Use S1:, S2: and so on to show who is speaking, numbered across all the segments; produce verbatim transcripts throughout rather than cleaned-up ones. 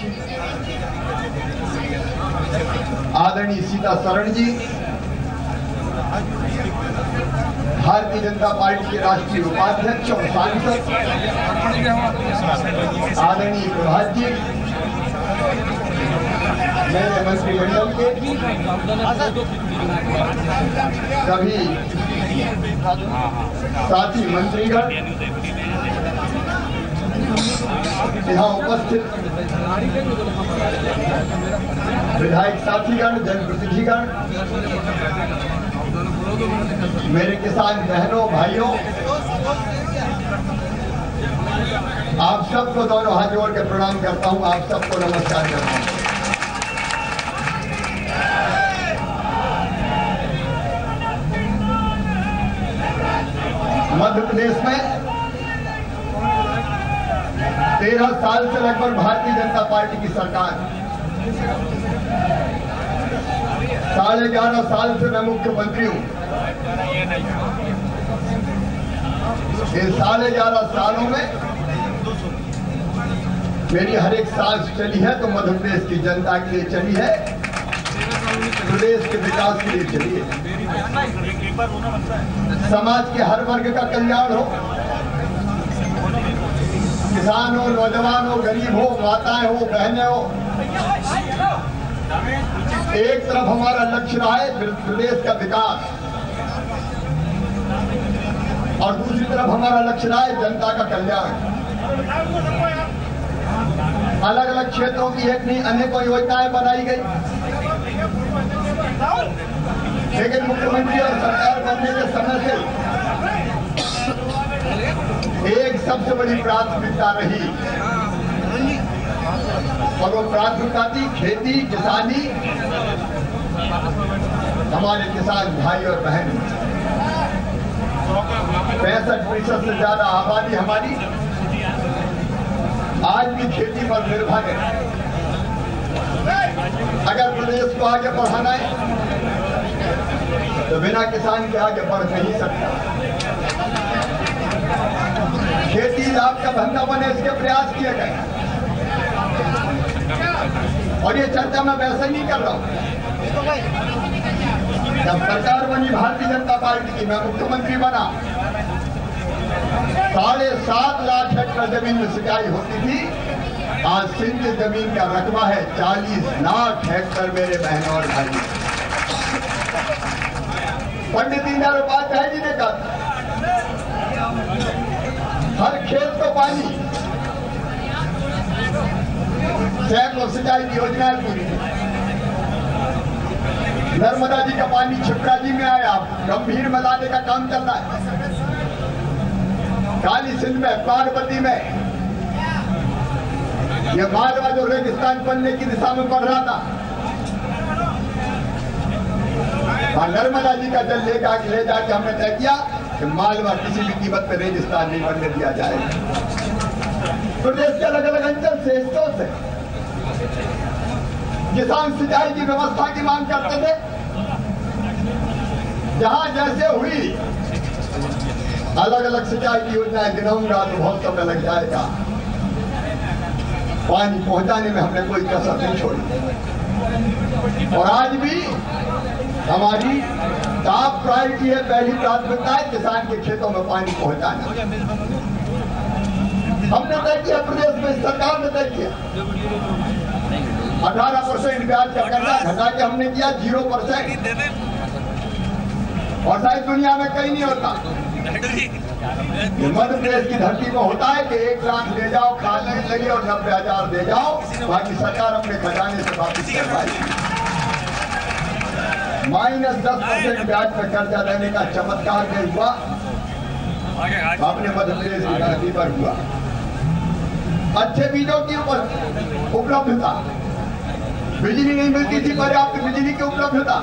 S1: आदरणीय सीता शरण जी, भारतीय जनता पार्टी के राष्ट्रीय उपाध्यक्ष और सांसद आदरणीय प्रभात जी, मेरे मंत्रिमंडल के सभी साथी मंत्रीगण, यहाँ उपस्थित विधायक साथीगण, जनप्रतिनिधिगण, मेरे किसान बहनों भाइयों, आप सबको दोनों हाथ जोड़ के प्रणाम करता हूं। आप सबको नमस्कार करता हूं। मध्य प्रदेश में तेरह साल से लगभग भारतीय जनता पार्टी की सरकार, साढ़े ग्यारह साल से मैं मुख्यमंत्री हूं। इन साढ़े ग्यारह सालों में मेरी हर एक सांस चली है तो मध्य प्रदेश की जनता के लिए चली है, प्रदेश के विकास के लिए चली है। समाज के हर वर्ग का कल्याण हो, किसान हो, नौजवान हो, गरीब हो, माताएं हो, बहनें हो, एक तरफ हमारा लक्ष्य रहा है प्रदेश का विकास और दूसरी तरफ हमारा लक्ष्य रहा है जनता का कल्याण। अलग अलग क्षेत्रों की एक नहीं अनेकों योजनाएं बनाई गई, लेकिन मुख्यमंत्री और सरकार बनने के समय से एक सबसे बड़ी प्राथमिकता रही और वो प्राथमिकता थी खेती, किसानी, हमारे किसान भाई और बहन। पैंसठ फीसद से ज्यादा आबादी हमारी आज भी खेती पर निर्भर है। अगर प्रदेश को आगे बढ़ाना है तो बिना किसान के आगे बढ़ नहीं सकता। खेती लाभ का धंधा बने, इसके प्रयास किए गए और ये चर्चा मैं वैसे नहीं कर रहा हूं। जब सरकार बनी भारतीय जनता पार्टी की, मैं मुख्यमंत्री बना, साढ़े सात लाख हेक्टेयर जमीन में सिंचाई होती थी। आज सिंध जमीन का रकबा है चालीस लाख हेक्टेयर मेरे बहनों और भाई। पंडित दीनदयाल उपाध्याय जी ने कहा हर खेत को पानी, सैकड़ों सिंचाई की योजनाएं पूरी। नर्मदा जी का पानी छिपरा जी में आया, गंभीर में लाने का काम चल रहा है। काली सिंध में, पार्वती में, यह मालवा जो रेगिस्तान बनने की दिशा में बढ़ रहा था, नर्मदा जी का जल लेकर ले जाके हमने तय किया कि मालवा किसी भी कीमत पर रेगिस्तान नहीं बनने दिया जाएगा। प्रदेश के अलग अलग अंचल से, हिस्सों से किसान सिंचाई की व्यवस्था की मांग करते थे। जहां जैसे हुई अलग अलग सिंचाई की योजनाएं गिनाऊंगा तो बहुत समय लग जाएगा। पानी पहुंचाने में हमने कोई कसर नहीं छोड़ी और आज भी हमारी टॉप प्रायोरिटी है, पहली प्राथमिकता है किसान के खेतों में पानी पहुंचाना। हमने तय किया, प्रदेश में सरकार ने तय किया अठारह परसेंट ब्याज का कर्जा घटा के हमने किया जीरो परसेंट, और शायद दुनिया में कहीं नहीं होता। मध्य प्रदेश की धरती पर होता है कि एक लाख ले जाओ खाने लगे और नब्बे हजार दे जाओ, बाकी सरकार अपने खजाने से वापिस करवाई। माइनस दस परसेंट ब्याज पर कर्जा देने का चमत्कार में हुआ, अपने मध्य प्रदेश की धरती पर हुआ। अच्छे बीजों की उपलब्धता, बिजली नहीं मिलती थी, पर्याप्त बिजली की उपलब्धता,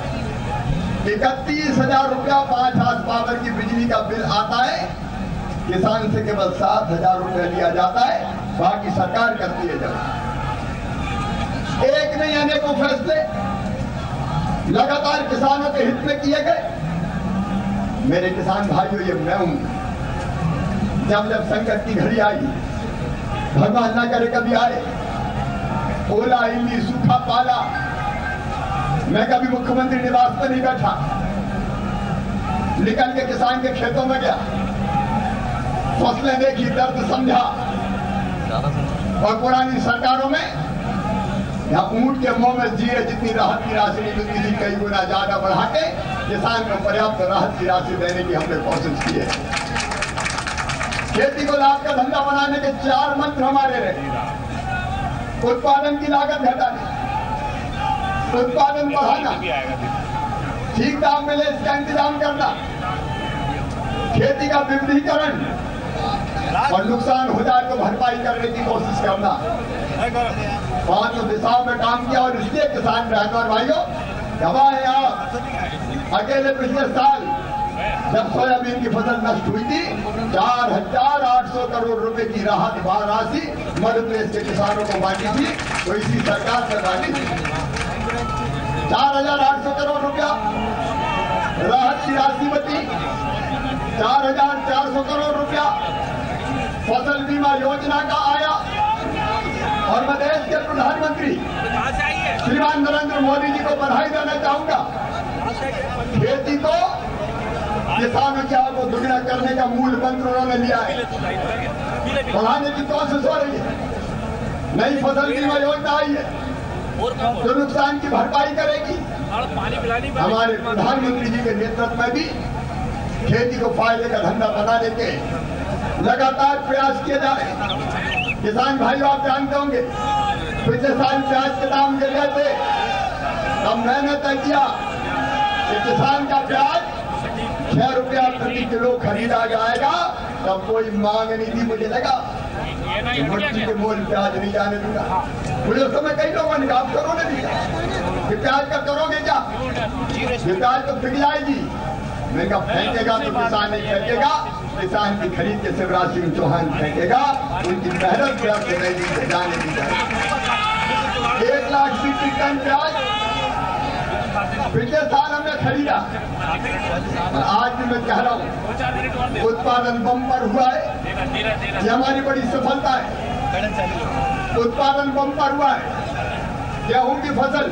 S1: इकतीस हजार रुपया पांच हाथ पावर की बिजली का बिल आता है, किसान से केवल सात हजार रुपया लिया जाता है, बाकी सरकार करती है। जब एक नहीं अनेकों फैसले लगातार किसानों के हित में किए गए। मेरे किसान भाइयों, ये मैं हूं, जब जब संकट की घड़ी आई, भगवान ना करे कभी आए, ओला इल्ली सूखा पाला। मैं कभी मुख्यमंत्री निवास पर नहीं बैठा, निकल के किसान के खेतों में गया, फसलें देखी, दर्द समझा। और पुरानी सरकारों में यहाँ ऊंट के मुंह में जीरे जितनी राहत की राशि नहीं मिलती थी, कई गुना ज्यादा बढ़ा के किसान को पर्याप्त राहत की राशि देने की हमने कोशिश की है। खेती को लाभ का धंधा बनाने के चार मंत्र हमारे रहे। उत्पादन की लागत घटानी, उत्पादन बढ़ाना, ठीक दाम मिले इसका इंतजाम करना, खेती का विविधीकरण और नुकसान हो जाए तो भरपाई करने की कोशिश करना। पांचों दिशाओं में काम किया और इसलिए किसान बहनों और भाइयों गवाह है आप। अकेले पिछले साल जब सोयाबीन की फसल नष्ट हुई थी, चार हजार आठ सौ करोड़ रुपए की राहत राशि मध्य प्रदेश के किसानों को बांटी थी, तो इसी सरकार से बांटी थी। चार हजार आठ सौ करोड़ रुपया राहत की राशि बची, चार हजार चार सौ करोड़ रुपया फसल बीमा योजना का आया। और मैं देश के प्रधानमंत्री श्रीमान नरेंद्र मोदी जी को बधाई देना चाहूंगा। खेती को किसानों की आय को दुगना करने का मूल मंत्र उन्होंने लिया है, बढ़ाने की कोशिश हो रही है। नई फसल बीमा योजना आई है जो नुकसान की भरपाई करेगी। हमारे प्रधानमंत्री जी के नेतृत्व में भी खेती को फायदे का धंधा बनाने के लगातार प्रयास किए जा रहे हैं। किसान भाइयों आप जानते होंगे पिछले साल प्याज के दाम गिर गए थे, तब मैंने तय किया कि किसान का प्याज छह रुपया प्रति किलो खरीदा जाएगा। तब कोई मांग नहीं थी, मुझे लगा मिट्टी के मोल प्याज नहीं जाने दूंगा। मुझे उस समय कई लोगों ने कहा आप करो नहीं कि प्याज का करोगे क्या, ये प्याज तो बिक जाएगी। मैंने कहा फेंकेगा तो किसान नहीं फेंकेगा, किसान की खरीद के शिवराज सिंह चौहान फेंकेगा, उनकी मेहनत व्यर्थ नहीं जाने दी जाएगी। एक लाख मीट्रिक टन प्याज पिछले साल हमने खरीदा और आज भी मैं कह रहा हूँ उत्पादन बम्पर हुआ है। ये हमारी बड़ी सफलता है, उत्पादन बम्पर हुआ है। गेहूं की फसल,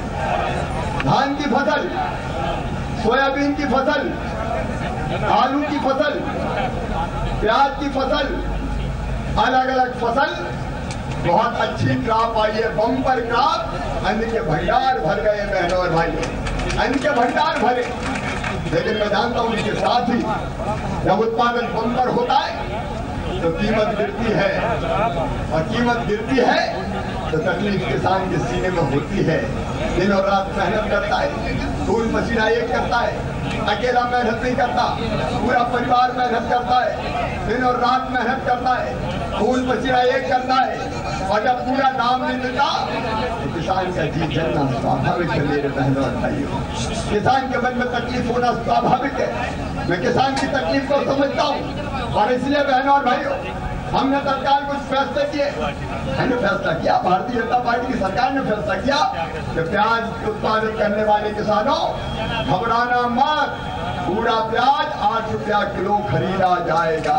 S1: धान की फसल, सोयाबीन की फसल, आलू की फसल, प्याज की फसल, अलग अलग फसल, बहुत अच्छी क्रॉप आई है, बम्पर क्रॉप। अन्न के भंडार भर गए बहनों और भाइयों, अन्न के भंडार भरे। लेकिन मैं जानता हूं इसके साथ ही जब उत्पादन बम्पर होता है तो कीमत गिरती है, और कीमत गिरती है तो तकलीफ किसान के सीने में होती है। दिन और रात मेहनत करता है, खून पसीना एक करता है, अकेला मेहनत नहीं करता, पूरा परिवार मेहनत करता है, दिन और रात मेहनत करता है, खून पसीना एक करता है। और जब पूरा दाम नहीं मिलता तो किसान का जी जलना स्वाभाविक है। मेरे बहनों और भाइयों, किसान के मन में तकलीफ होना स्वाभाविक है। मैं किसान की तकलीफ को समझता हूँ और इसलिए बहनों और भाइयों हमने तत्काल कुछ फैसले किए। हमने फैसला किया, भारतीय जनता पार्टी की सरकार ने फैसला किया कि प्याज उत्पादन करने वाले किसानों घबराना मत, पूरा प्याज आठ रुपया किलो खरीदा जाएगा।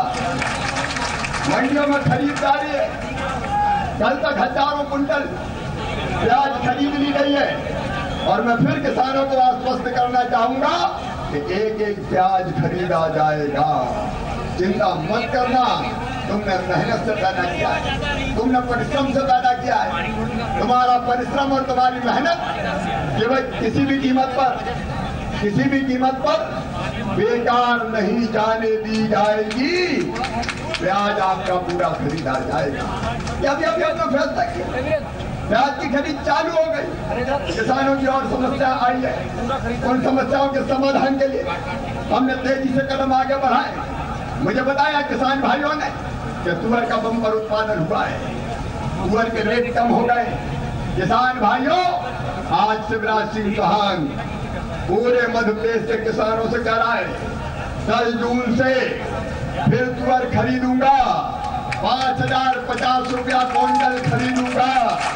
S1: मंडियों में खरीदारी है, कल तक हजारों कुंटल प्याज खरीद ली गई है। और मैं फिर किसानों को आश्वस्त करना चाहूंगा कि एक एक प्याज खरीदा जाएगा। चिंता मत करना, तुमने मेहनत से पैदा किया है, तुमने परिश्रम से पैदा किया है। तुम्हारा परिश्रम और तुम्हारी मेहनत केवल किसी भी कीमत पर किसी भी कीमत पर बेकार नहीं जाने दी जाएगी। प्याज आपका पूरा खरीदा जाएगा। क्या अभी अभी हमने फैसला किया, प्याज की खरीद चालू हो गई। किसानों की और समस्या आई है, उन समस्याओं के समाधान के लिए हमने तेजी से कदम आगे बढ़ाए। मुझे बताया किसान भाइयों ने कि तुअर का बम्पर उत्पादन हुआ है, तुअर के रेट कम हो गए। किसान भाइयों, आज शिवराज सिंह चौहान पूरे मध्य प्रदेश के किसानों से कह रहा है दस जून से फिर तुअर खरीदूंगा, पांच हजार पचास रुपया क्विंटल खरीदूंगा।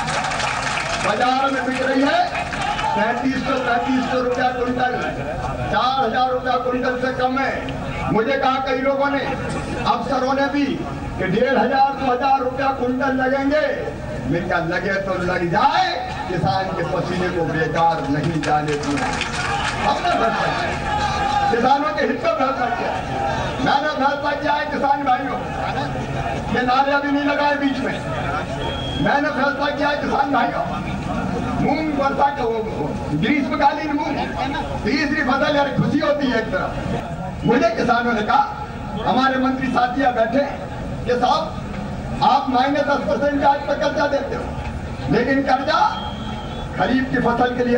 S1: बाजार में बिक रही है पैंतीस सौ पैंतीस सौ रुपया क्विंटल, चार हजार रुपया क्विंटल से कम है। मुझे कहा कई लोगों ने, अफसरों ने भी कि डेढ़ हजार दो हजार रुपया क्विंटल लगेंगे। मिनका लगे तो लग जाए, किसान के पसीने को बेकार नहीं जाने दूंगा। हमने फैसला किया, किसानों के हित में फैसला किया। मैंने फैसला किया है किसान भाइयों, ये नारे अभी नहीं लगाए बीच में। मैंने फैसला किया है किसान भाइयों, मूंग वर्षा का ग्रीष्मकालीन मूंग तीसरी फसल यार खुशी होती है एक तरफ। मुझे किसानों ने कहा, हमारे मंत्री साथिया बैठे कि साहब आप माइनस दस परसेंट ब्याज पर कर्जा देते हो, लेकिन कर्जा खरीफ की फसल के लिए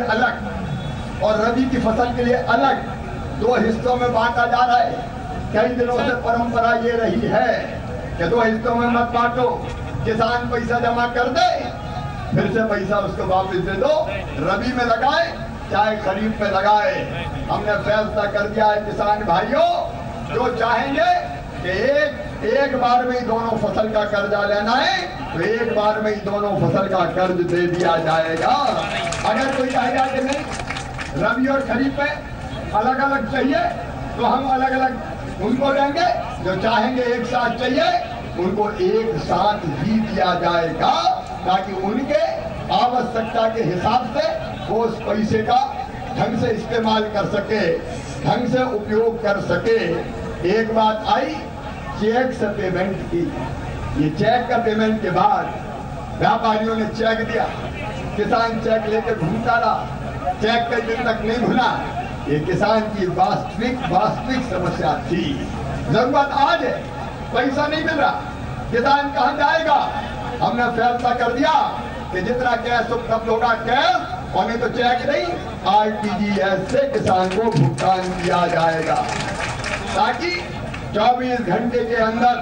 S1: अलग और रबी की फसल के लिए अलग दो हिस्सों में बांटा जा रहा है। कई दिनों से परंपरा ये रही है कि दो हिस्सों में मत बांटो, किसान पैसा जमा कर दे, फिर से पैसा उसको वापस दे दो, रबी में लगाए चाहे खरीफ में लगाए। हमने फैसला कर दिया है किसान भाइयों, जो चाहेंगे कि एक एक बार में ही दोनों फसल का कर्जा लेना है तो एक बार में ही दोनों फसल का कर्ज दे दिया जाएगा। अगर कोई कहेगा कि नहीं रबी और खरीफ में अलग अलग चाहिए तो हम अलग अलग उनको देंगे, जो चाहेंगे एक साथ चाहिए उनको एक साथ ही दिया जाएगा, ताकि उनके आवश्यकता के हिसाब से वो उस पैसे का ढंग से इस्तेमाल कर सके, ढंग से उपयोग कर सके। एक बात आई चेक से पेमेंट की, ये चेक का पेमेंट के बाद व्यापारियों ने चेक दिया, किसान चेक लेकर घूमता रहा, चेक कई दिन तक नहीं भुना। ये किसान की वास्तविक वास्तविक समस्या थी। जरूरत आज है, पैसा नहीं मिल रहा, किसान कहाँ जाएगा? हमने फैसला कर दिया कि जितना कैश उपलब्ध होगा कैश, और नहीं तो चेक नहीं, आरटीजीएस से किसान को भुगतान किया जाएगा, ताकि चौबीस घंटे के अंदर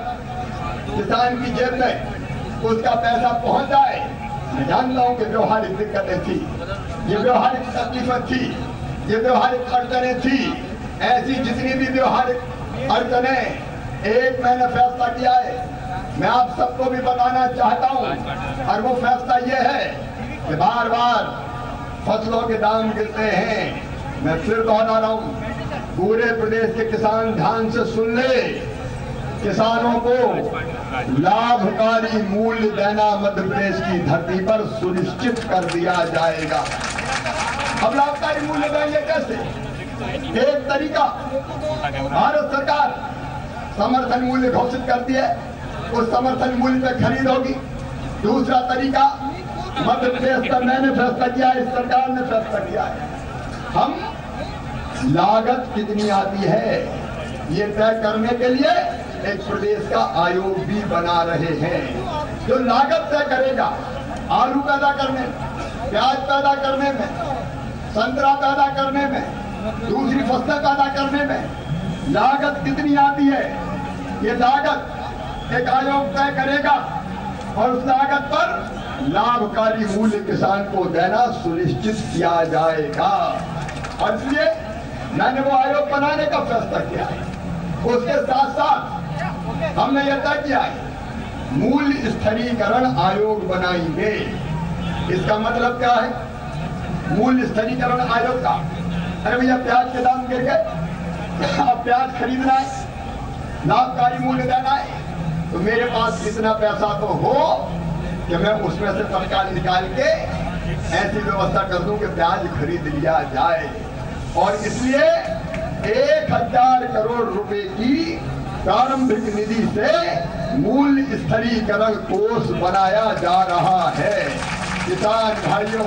S1: किसान की जेब में उसका पैसा पहुंच जाए। मैं जानता हूं कि व्यवहारिक दिक्कतें थी, ये व्यवहारिक तकलीफें थी, ये व्यवहारिक अड़चनें थी, ऐसी जितनी भी व्यवहारिक अड़चनें, एक मैंने फैसला किया है, मैं आप सबको भी बताना चाहता हूं, और वो फैसला ये है कि बार बार फसलों के दाम गिरते हैं। मैं फिर दोहरा रहा हूं, पूरे प्रदेश के किसान ध्यान से सुन ले, किसानों को लाभकारी मूल्य देना मध्य प्रदेश की धरती पर सुनिश्चित कर दिया जाएगा। अब लाभकारी मूल्य देंगे कैसे? एक तरीका, भारत सरकार समर्थन मूल्य घोषित करती है, उस समर्थन मूल्य पे खरीद होगी। दूसरा तरीका, मध्य प्रदेश का मैंने फैसला किया है, इस सरकार ने फैसला किया है, हम लागत कितनी आती है ये तय करने के लिए एक प्रदेश का आयोग भी बना रहे हैं, जो लागत तय करेगा। आलू पैदा करने में, प्याज पैदा करने में, संतरा पैदा करने में, दूसरी फसलें पैदा करने में लागत कितनी आती है, ये लागत एक आयोग तय करेगा, और उस लागत पर लाभकारी मूल्य किसान को देना सुनिश्चित किया जाएगा। और इसलिए मैंने वो आयोग बनाने का फैसला किया है। उसके साथ साथ हमने यह तय किया है मूल्य स्थिरीकरण आयोग बनाएंगे। इसका मतलब क्या है? मूल्य स्थिरीकरण आयोग का, अरे भैया प्याज के दाम गिर गए, अब प्याज खरीदना है, लाभकारी मूल्य देना है, तो मेरे पास इतना पैसा तो हो कि मैं उसमें से तत्काल निकाल के ऐसी व्यवस्था कर दूं कि प्याज खरीद लिया जाए। और इसलिए एक हजार करोड़ रुपए की प्रारंभिक निधि से मूल्य स्थिरीकरण कोष बनाया जा रहा है। किसान भाइयों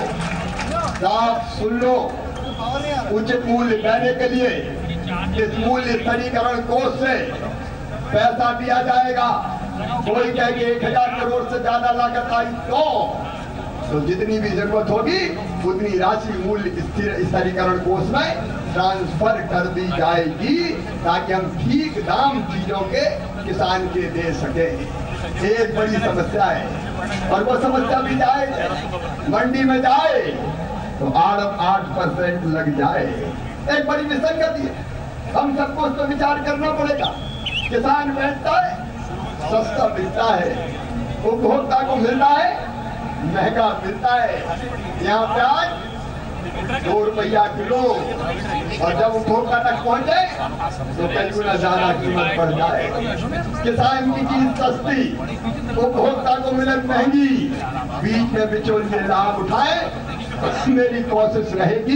S1: साफ सुन लो, उचित मूल्य देने के लिए इस मूल्य स्थिरीकरण कोष से पैसा दिया जाएगा। कोई कहे कि एक हजार करोड़ से ज्यादा लागत आई तो तो जितनी भी जरूरत होगी उतनी राशि मूल्य स्थिरीकरण कोष में ट्रांसफर कर दी जाएगी, ताकि हम ठीक दाम चीजों के किसान के दे सके। एक बड़ी समस्या है, और वो समस्या भी जाए, मंडी में जाए तो आठ आठ परसेंट लग जाए। एक बड़ी विसंगति है, हम सबको उस पर विचार करना पड़ेगा। किसान बेचता है, सस्ता बिकता है, उपभोक्ता को मिल रहा है, महंगा मिलता है। यहाँ प्याज दो रुपया किलो, और जब उपभोक्ता तक पहुंचे तो कई गुना ज्यादा कीमत बढ़ जाए। किसान की चीज सस्ती, उपभोक्ता को मिले महंगी, बीच में बिचौलिए लाभ उठाए। मेरी कोशिश रहेगी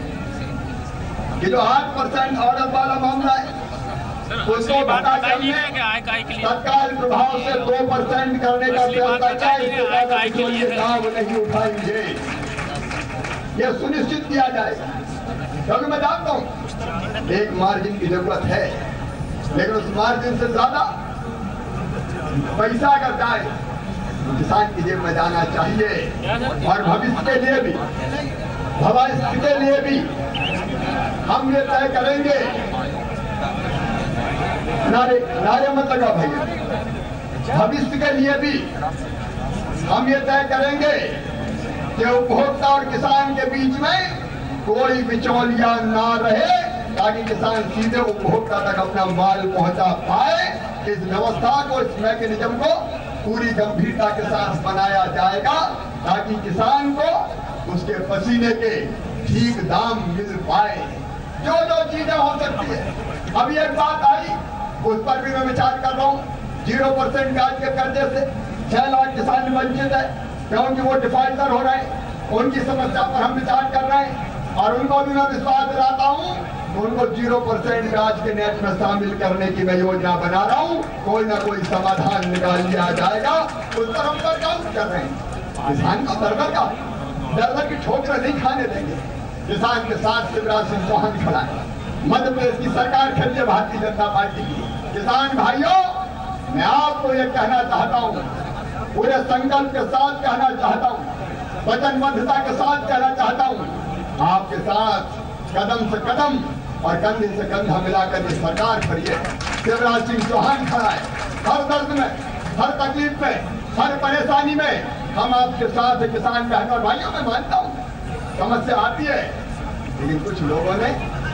S1: कि जो आठ परसेंट ऑर्डर वाला मामला है उसको घटा करके तत्काल प्रभाव से दो परसेंट करने का प्रयास लाभ नहीं उठाएंगे, ये सुनिश्चित किया जाएगा। क्योंकि मैं जानता हूँ एक मार्जिन की जरूरत है, लेकिन उस मार्जिन से ज्यादा पैसा अगर जाए तो किसान की जेब में जाना चाहिए। और भविष्य के लिए भी, भविष्य के लिए भी हम ये तय करेंगे, नारे नारे मत लगा भैया, भविष्य के लिए भी हम ये तय करेंगे कि उपभोक्ता और किसान के बीच में कोई बिचौलिया ना रहे, ताकि किसान सीधे उपभोक्ता तक अपना माल पहुंचा पाए। इस व्यवस्था को, इस मैकेनिज्म को पूरी गंभीरता के साथ बनाया जाएगा, ताकि किसान को उसके पसीने के ठीक दाम मिल पाए। जो जो चीजें हो सकती है, अभी एक बात आई उस पर भी मैं विचार कर रहा हूँ। जीरो परसेंट ब्याज के कर्जे से छह लाख किसान वंचित है, क्योंकि वो डिफॉल्टर हो रहे हैं। उनकी समस्या पर हम विचार कर रहे हैं, और उनको भी मैं विश्वास दिलाता हूँ तो उनको जीरो परसेंट ब्याज के नेट में शामिल करने की मैं योजना बना रहा हूँ। कोई ना कोई समाधान निकाल लिया जाएगा, उस पर हम पर काम कर रहे हैं। किसान का दरदर का दरदर की ठोकर नहीं खाने देंगे। किसान के साथ शिवराज सिंह चौहान खड़ा है, मध्य प्रदेश की सरकार खड़ी है भारतीय जनता पार्टी की। किसान भाइयों, मैं आपको ये कहना चाहता हूँ, पूरे संकल्प के साथ कहना चाहता हूँ, वचनबद्धता के साथ कहना चाहता हूँ, आपके साथ कदम से कदम और कंधे से कंधा मिलाकर ये सरकार खड़ी है। शिवराज सिंह चौहान खड़ा है, हर दर्द में, हर तकलीफ में, हर परेशानी में हम आपके साथ। किसान बहनों और भाइयों, मैं मानता हूँ समस्या आती है, लेकिन कुछ लोगों ने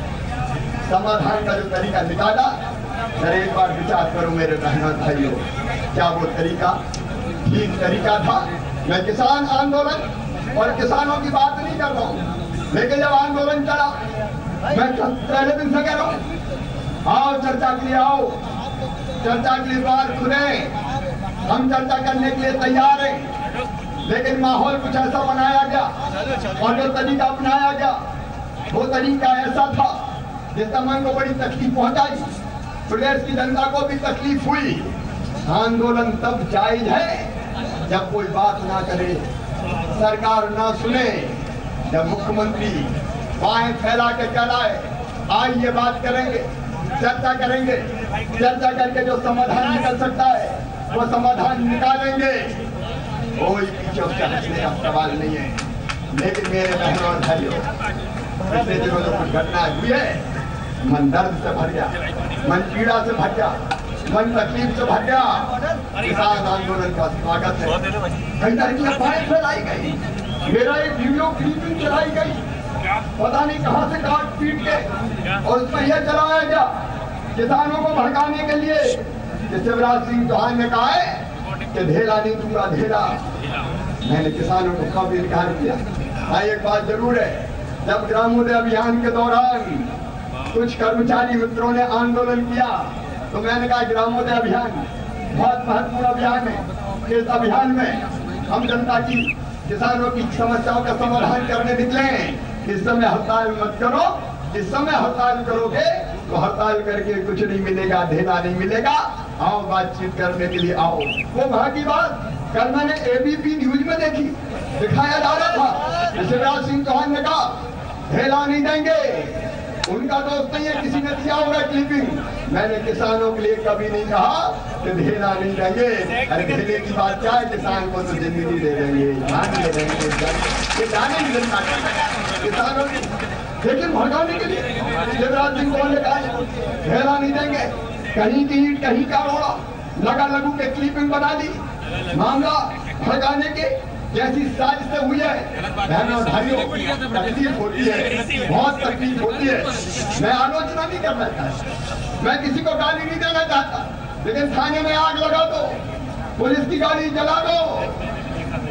S1: समाधान का जो तरीका निकाला, सर एक बार विचार करो मेरे बहनों और भाइयों, क्या वो तरीका ठीक तरीका था? मैं किसान आंदोलन और किसानों की बात नहीं कर रहा हूँ, लेकिन जब आंदोलन चला, मैं पहले दिन से कह रहा हूँ, आओ चर्चा के लिए आओ, चर्चा के लिए द्वार खुले, हम चर्चा करने के लिए तैयार हैं। लेकिन माहौल कुछ ऐसा बनाया गया और जो तरीका अपनाया गया वो तरीका ऐसा था जिसका मन को बड़ी तकलीफ पहुंचाई, प्रदेश की जनता को भी तकलीफ हुई। आंदोलन तब जायज है जब कोई बात ना करे, सरकार ना सुने, जब मुख्यमंत्री बाहें फैला के कहलाए आज ये बात करेंगे, चर्चा करेंगे, चर्चा करके जो समाधान निकल सकता है वो समाधान निकालेंगे। कोई पीछे उससे हटने का सवाल नहीं है। लेकिन मेरे बहनों और भाइयों, पिछले दिनों जो कुछ घटना हुई है, मन दर्द से भर गया, मन पीड़ा से भर गया, मन तकलीफ से भर गया। किसान आंदोलन का स्वागत है। कई तरह की अफवाहें फैलाई गई, मेरा एक वीडियो क्लिपिंग चलाई गई, पता नहीं कहां से काट पीट के, और उसमें यह चलाया गया किसानों को भड़काने के लिए कि शिवराज सिंह चौहान ने कहा है कि ढेला नहीं दूंगा ढेला। मैंने किसानों को कब इनकार किया? हाँ, एक बात जरूर है, जब ग्रामोदय अभियान के दौरान कुछ कर्मचारी मित्रों ने आंदोलन किया तो मैंने कहा ग्रामोदय अभियान बहुत महत्वपूर्ण अभियान है, इस अभियान में हम जनता की, किसानों की समस्याओं का समाधान करने निकले। इस समय हड़ताल मत करो, इस समय हड़ताल करोगे तो हड़ताल करके कुछ नहीं मिलेगा, ढेला नहीं मिलेगा, आओ बातचीत करने के लिए आओ। वो वहां की बात कल मैंने एबीपी न्यूज में देखी, दिखाया जा रहा था, शिवराज सिंह चौहान ने कहा ढेला नहीं देंगे, उनका दोस्त नहीं है, किसी ने दिया होगा क्लिपिंग। मैंने किसानों के लिए कभी नहीं कहा कि ढेला नहीं देंगे। अरे ढेले की बात क्या है, किसान को तो जिंदगी दे देंगे, जान दे देंगे, ये जाने नहीं देना किसानों की। लेकिन भड़काने के लिए शिवराज सिंह चौहान ने कहा ढेला नहीं देंगे, कहीं की ईंट कहीं का रोड़ा, लगा लगू के क्लिपिंग बना दी, मामला भड़काने के जैसी साजिश से हुई है। बहनों भाइयों, तकलीफ होती है, बहुत तकलीफ होती है। मैं आलोचना नहीं करना चाहता, मैं किसी को गाली नहीं देना चाहता, लेकिन थाने में आग लगा दो, पुलिस की गाड़ी जला दो,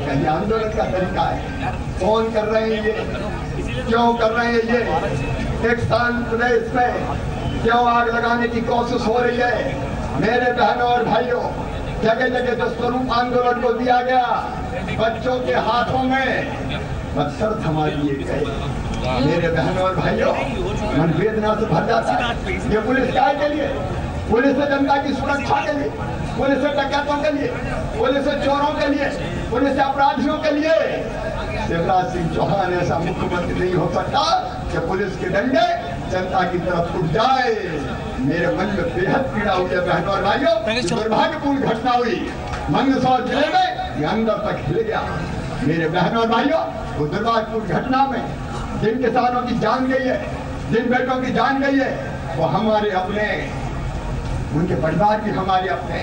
S1: तरीका, ये आंदोलन का तरीका है। कौन कर रहे हैं ये, क्यों कर रहे हैं ये, एक शांत प्रदेश में क्यों आग लगाने की कोशिश हो रही है। मेरे बहनों और भाइयों, जगह जगह जो स्वरूप आंदोलन को दिया गया, बच्चों के हाथों में पत्थर थमा दिए गए। मेरे बहनों और भाइयों, मन वेदना से भर जाता है। ये पुलिस क्या के लिए? पुलिस है जनता की सुरक्षा के लिए, पुलिस है डकैतों के लिए, पुलिस है चोरों के लिए, पुलिस है अपराधियों के लिए। शिवराज सिंह चौहान ऐसा मुख्यमंत्री नहीं हो सकता कि पुलिस के डंडे जनता की तरफ उठ जाए। मेरे मन में बेहद पीड़ा हुई है बहनों और भाइयों। दुर्भाग्यपूर्ण घटना हुई मंदसौर जिले में, ये अंदर तक हिल गया। मेरे बहनों और भाइयों, वो दुर्भाग्यपूर्ण घटना में जिन किसानों की जान गई है, जिन बेटों की जान गई है, वो हमारे अपने, उनके परिवार भी हमारे अपने।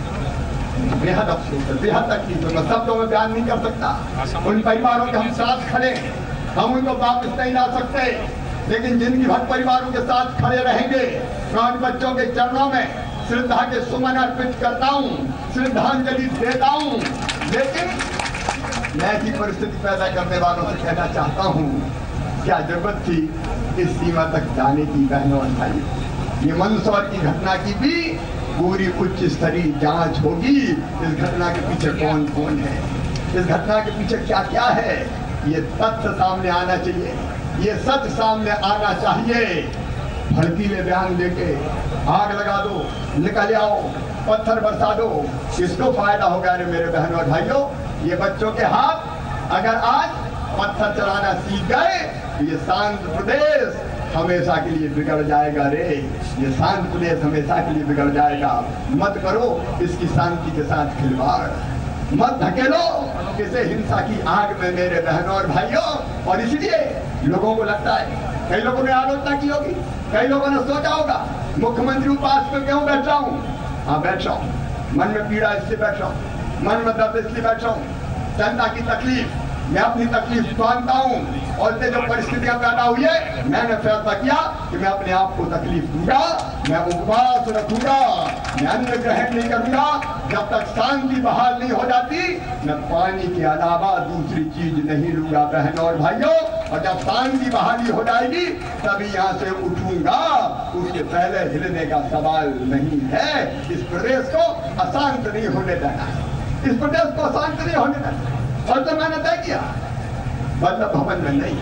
S1: बेहद अफसोस है, बेहद तकलीफ है, मैं शब्दों में बयान नहीं कर सकता। उन परिवारों के हम साथ खड़े, हम उनको वापस नहीं ला सकते, लेकिन जिंदगी भर परिवारों के साथ खड़े रहेंगे। मैं उन बच्चों के चरणों में श्रद्धा के सुमन अर्पित करता हूँ, श्रद्धांजलि देता हूँ। लेकिन मैं ऐसी परिस्थिति पैदा करने वालों से कहना चाहता हूँ, क्या जरूरत थी इस सीमा तक जाने की बहनों और भाइयों। ये मंदसौर की घटना की भी पूरी उच्च स्तरीय जांच होगी। इस घटना के पीछे कौन कौन है, इस घटना के पीछे क्या क्या है, ये तथ्य सामने आना चाहिए, ये सच सामने आना चाहिए। भड़कीले बयान लेके आग लगा दो, निकल आओ, पत्थर बरसा दो, किसको फायदा होगा? अरे मेरे बहनों और भाइयों, ये बच्चों के हाथ अगर आज पत्थर चलाना सीख गए तो ये शांत प्रदेश हमेशा के लिए बिगड़ जाएगा। रे ये शांत प्रदेश हमेशा के लिए बिगड़ जाएगा। मत करो इसकी शांति के साथ खिलवाड़, मत धकेलो इसे हिंसा की आग में मेरे बहनों और भाइयों। और इसलिए लोगों को लगता है, कई लोगों ने आलोचना की होगी, कई लोगों ने सोचा होगा मुख्यमंत्री उपास पे क्यों बैठ रहा हूँ। हाँ बैठ रहा हूँ, मन में पीड़ा इसलिए बैठ रहा हूँ, मन में दर्द इसलिए बैठ रहा हूँ। जनता की तकलीफ, मैं अपनी तकलीफ मानता हूँ और जो परिस्थितियां पैदा हुई है, मैंने फैसला किया कि मैं अपने आप को तकलीफ दूंगा, मैं उपवास रखूंगा, मैं अन्न ग्रहण नहीं करूंगा जब तक शांति बहाल नहीं हो जाती। मैं पानी के अलावा दूसरी चीज नहीं लूंगा बहनों और भाइयों। और जब शांति बहाली हो जाएगी तभी यहाँ से उठूंगा, उसके पहले हिलने का सवाल नहीं है। इस प्रदेश को अशांत नहीं होने देना, इस प्रदेश को अशांत नहीं होने देना। और तो मैंने तय किया, बल्लभ भवन में नहीं,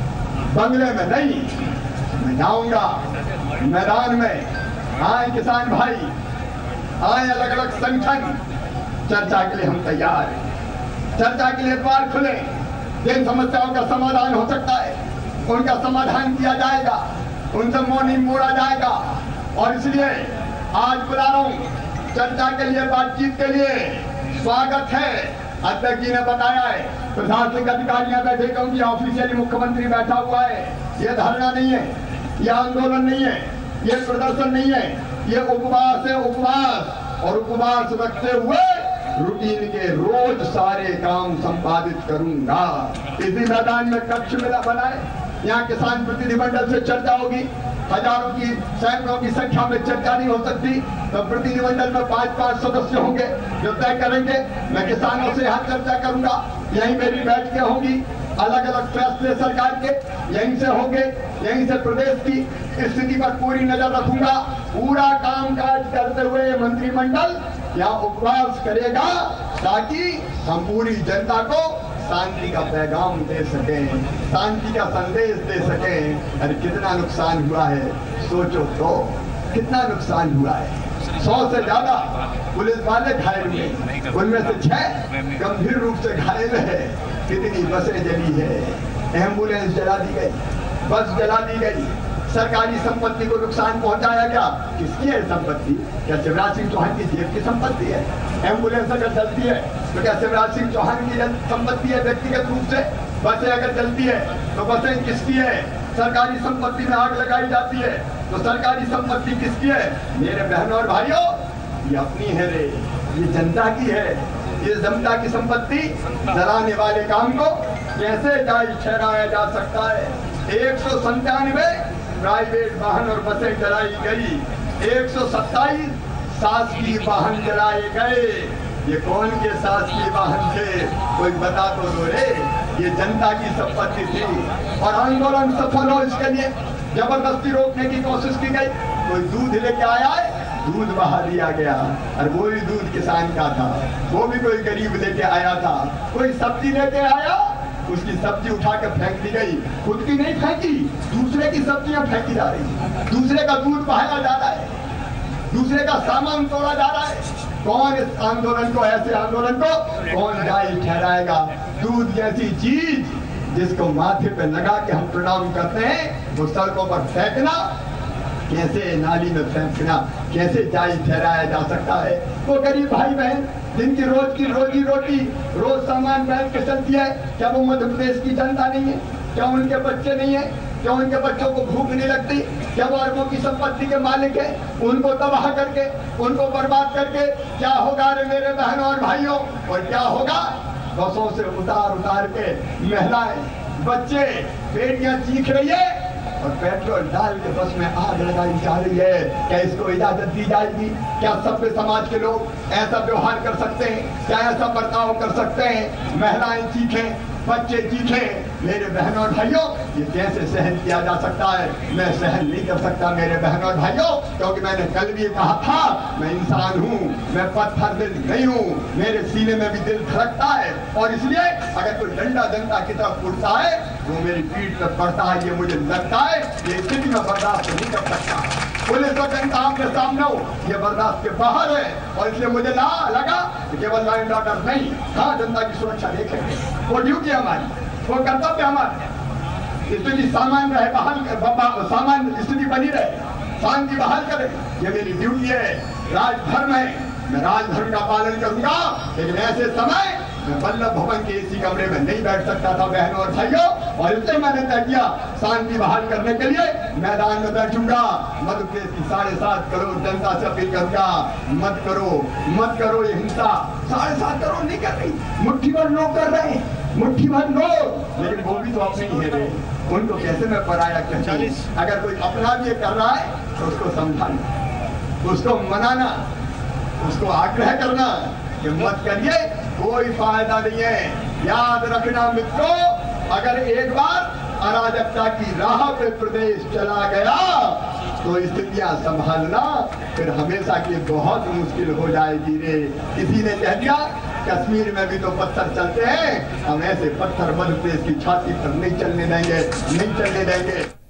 S1: बंगले में नहीं, मैं जाऊंगा मैदान में। आए किसान भाई, आए अलग अलग संगठन, चर्चा के लिए हम तैयार हैं। चर्चा के लिए द्वार खुले, जिन समस्याओं का समाधान हो सकता है उनका समाधान किया जाएगा, उनसे मुंह नहीं मोड़ा जाएगा। और इसलिए आज बुला रहा हूं चर्चा के लिए, बातचीत के लिए। स्वागत है, अध्यक्ष जी ने बताया है, प्रशासनिक अधिकारियां बैठे क्योंकि ऑफिशियली मुख्यमंत्री बैठा हुआ है। ये धरना नहीं है, ये आंदोलन नहीं है, ये प्रदर्शन नहीं है, ये उपवास है, उपवास। और उपवास रखते हुए रूटीन के रोज सारे काम संपादित करूंगा। इसी मैदान में कक्ष मिला बनाए, यहाँ किसान प्रतिनिधिमंडल से चर्चा होगी। हजारों की, सैकड़ों की संख्या में चर्चा नहीं हो सकती, तो प्रतिनिधिमंडल में पांच पांच सदस्य होंगे जो तय करेंगे। मैं किसानों से यहाँ चर्चा करूंगा, यहीं मेरी बैठकें होंगी, अलग अलग फैसले सरकार के यहीं से होंगे, यहीं से प्रदेश की स्थिति पर पूरी नजर रखूंगा। पूरा कामकाज करते हुए मंत्रिमंडल यहाँ उपवास करेगा ताकि हम पूरी जनता को शांति का पैगाम दे सकें, शांति का संदेश दे सकें। अरे कितना नुकसान हुआ है, सोचो तो कितना नुकसान हुआ है। सौ से ज्यादा पुलिस वाले घायल हुए, उनमें से छह गंभीर रूप से घायल है। कितनी बसें जली है, एम्बुलेंस जला दी गई, बस जला दी गई, सरकारी संपत्ति को नुकसान पहुंचाया गया। किसकी है संपत्ति? क्या शिवराज सिंह चौहान की जेब की संपत्ति है? एम्बुलेंस अगर चलती है तो क्या शिवराज सिंह चौहान की संपत्ति है व्यक्तिगत रूप से? बसें अगर चलती है तो बसें किसकी है? सरकारी संपत्ति में आग लगाई जाती है तो सरकारी संपत्ति किसकी है? मेरे बहनों और भाइयों, ये अपनी है रे, ये जनता की है। ये जनता की संपत्ति जलाने वाले काम को कैसे जायज ठहराया जा सकता है? एक सौ संतानवे प्राइवेट वाहन और बसें जलाई गई, एक सौ सत्ताईस शासकीय वाहन जलाए गए, ये कौन के शासकीय वाहन थे, कोई बता तो दो रे। ये जनता की संपत्ति थी और आंदोलन सफल हो इसके लिए जबरदस्ती रोकने की कोशिश की गई। कोई दूध लेके आया है, दूध बहा दिया गया और वो भी दूध किसान का था, वो भी कोई गरीब लेके आया था। कोई सब्जी लेके आया, उसकी सब्जी उठा के फेंक दी गई, खुद की नहीं फेंकी, दूसरे की सब्जियां फेंकी जा रही, दूसरे का दूध बहाया जा रहा है, दूसरे का सामान तोड़ा जा रहा है। कौन इस आंदोलन को, ऐसे आंदोलन को कौन दायी ठहराएगा? दूध जैसी चीज जिसको माथे पे लगा के हम प्रणाम करते हैं, वो सड़कों पर फेंकना, कैसे नाली में फेंकना, कैसे जायज ठहराया जा सकता है? वो गरीब भाई बहन जिनकी रोज की रोजी रोटी रोज सामान पहन के चलती है, क्या वो मध्य प्रदेश की जनता नहीं है? क्या उनके बच्चे नहीं है? क्या उनके बच्चों को भूख नहीं लगती? क्या वो अरबों की संपत्ति के मालिक है? उनको तबाह करके, उनको बर्बाद करके क्या होगा रे मेरे बहनों और भाइयों? और क्या होगा? बसों से उतार उतार के महिलाएं, बच्चे, बेटियां चीख रही है और पेट्रोल डाल के बस में आग लगाई जा रही है। क्या इसको इजाजत दी जाएगी? क्या सभ्य समाज के लोग ऐसा व्यवहार कर सकते हैं? क्या ऐसा बर्ताव कर सकते हैं? महिलाएं चीखें, बच्चे चीखें, मेरे बहनों और भाइयों, ये कैसे सहन किया जा सकता है? मैं सहन नहीं कर सकता मेरे बहनों और भाइयों, क्योंकि मैंने कल भी कहा था, मैं इंसान हूँ, मैं पत्थर दिल नहीं हूँ, मेरे सीने में भी दिल धड़कता है। और इसलिए अगर कोई डंडा जनता की तरफ उठता है वो मेरी पीठ पर पड़ता है, ये मुझे लगता है, ये स्थिति में बर्दाश्त नहीं कर सकता। पुलिस और जनता आपके सामने हो, ये बर्दाश्त के बाहर है। और इसलिए मुझे ला लगा कि केवल लॉ एंड ऑर्डर नहीं, हाँ जनता की सुरक्षा देखेंगे, वो ड्यूटी हमारी, वो कर्तव्य हमारे। स्थिति सामान्य रहे, बहाल सामान्य स्थिति बनी रहे, शांति बहाल करे, ये मेरी ड्यूटी है, राजधर्म है। मैं राजधर्म का पालन करूंगा, लेकिन ऐसे समय मैं वल्लभ भवन के इसी कमरे में नहीं बैठ सकता था बहनों और भाइयों। और इसलिए मैंने तय किया, शांति बहाल करने के लिए मैदान में बैठूंगा। मध्य प्रदेश की साढ़े सात करोड़ जनता से अपील करूंगा, मत करो, मत करो ये हिंसा। साढ़े सात करोड़ नहीं कर रही, मुट्ठी भर लोग कर रहे हैं, मुट्ठी भर लोग, लेकिन वो भी तो अपने ही है। उनको कैसे मैं पराया कहता हूं? अगर कोई अपना भी कर रहा है तो उसको समझाना, उसको मनाना, उसको आग्रह करना कि मत करिए, कोई फायदा नहीं है। याद रखना मित्रों, अगर एक बार अराजकता की राह पे प्रदेश चला गया तो स्थितियां संभालना फिर हमेशा की बहुत मुश्किल हो जाएगी रे। किसी ने कह दिया कश्मीर में भी तो पत्थर चलते हैं, हम ऐसे पत्थर मध्य प्रदेश की छाती पर नहीं चलने देंगे, नहीं चलने देंगे।